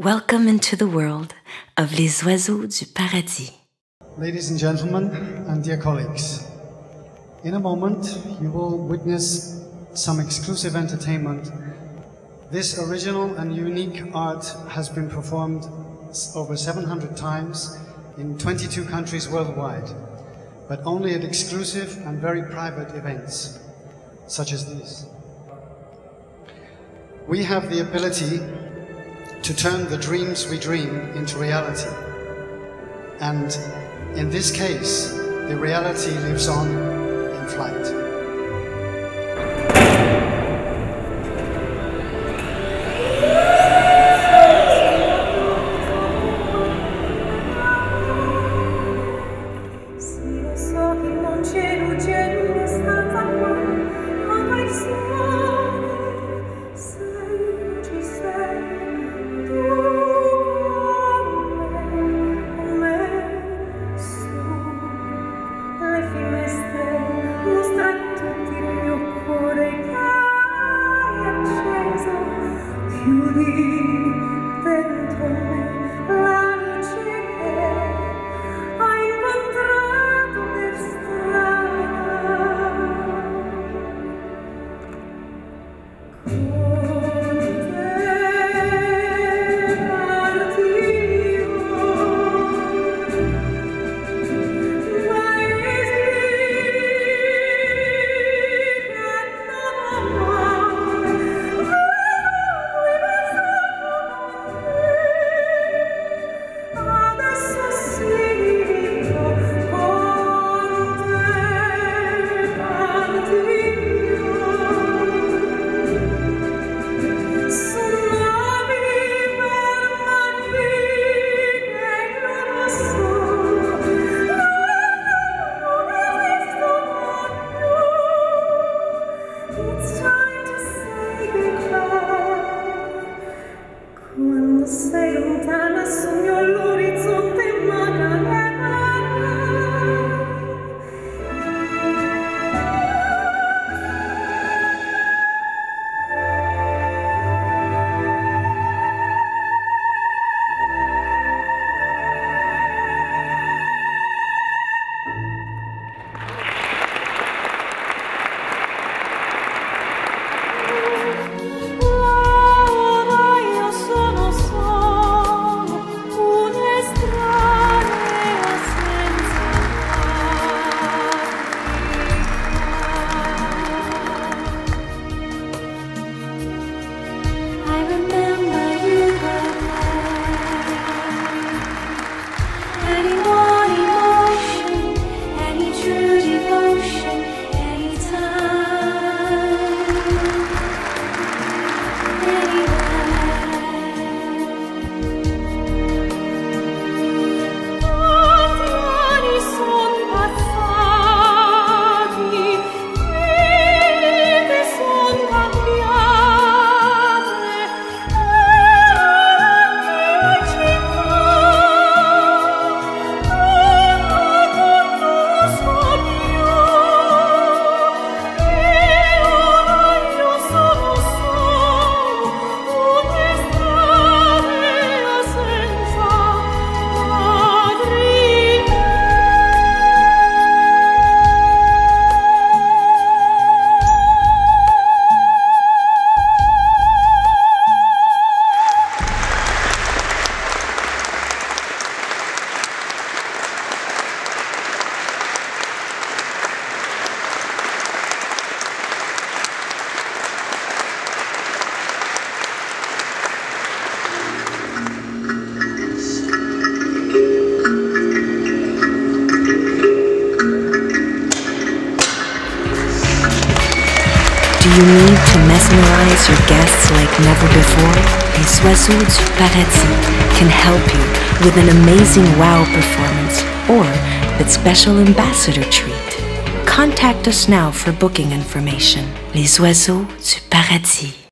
Welcome into the world of Les Oiseaux du Paradis. Ladies and gentlemen, and dear colleagues, in a moment you will witness some exclusive entertainment. This original and unique art has been performed over 700 times in 22 countries worldwide, but only at exclusive and very private events, such as these. We have the ability to turn the dreams we dream into reality. And in this case, the reality lives on in flight. Do you need to mesmerize your guests like never before? Les Oiseaux du Paradis can help you with an amazing wow performance or that special ambassador treat. Contact us now for booking information. Les Oiseaux du Paradis.